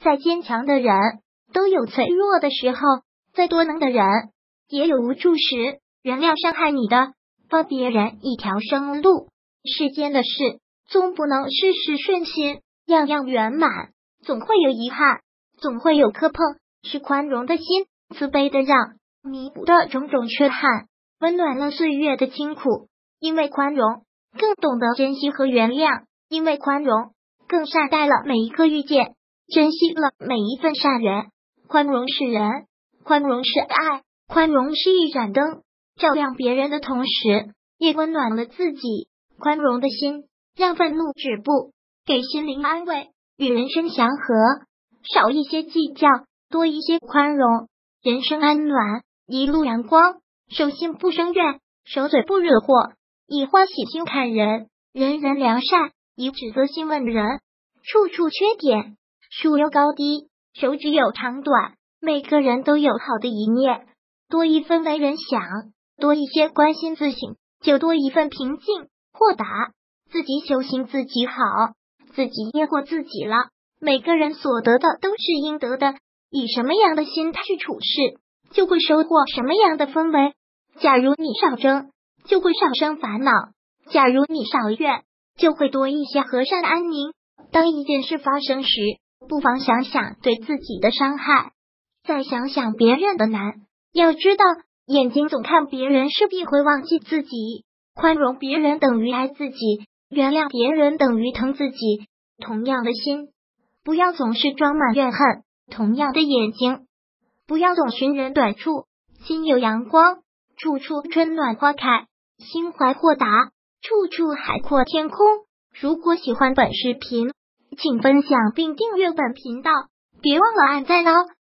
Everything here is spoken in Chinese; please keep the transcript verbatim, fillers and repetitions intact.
再坚强的人都有脆弱的时候，再多能的人也有无助时。原谅伤害你的，放别人一条生路。世间的事总不能事事顺心，样样圆满，总会有遗憾，总会有磕碰。是宽容的心，慈悲的让，弥补的种种缺憾，温暖了岁月的清苦。因为宽容，更懂得珍惜和原谅；因为宽容，更善待了每一个遇见，珍惜了每一份善缘。宽容是仁，宽容是爱，宽容是一盏灯，照亮别人的同时，也温暖了自己。宽容的心，让愤怒止步，给心灵安慰，与人生祥和。少一些计较，多一些宽容，人生安暖，一路阳光。手心不生怨，手嘴不惹祸，以欢喜心看人，人人良善；以指责心问人，处处缺点。树有高低，手指有长短，每个人都有好的一面。多一分为人想，多一些关心自省，就多一份平静豁达。自己修行自己好，自己业祸自己了。每个人所得的都是应得的，以什么样的心态去处事，就会收获什么样的氛围。假如你少争，就会少生烦恼；假如你少怨，就会多一些和善安宁。当一件事发生时，不妨想想对自己的伤害，再想想别人的难。要知道，眼睛总看别人，势必会忘记自己。宽容别人等于爱自己，原谅别人等于疼自己。同样的心，不要总是装满怨恨；同样的眼睛，不要总寻人短处。心有阳光，处处春暖花开；心怀豁达，处处海阔天空。如果喜欢本视频，请分享并订阅本频道，别忘了按赞哦。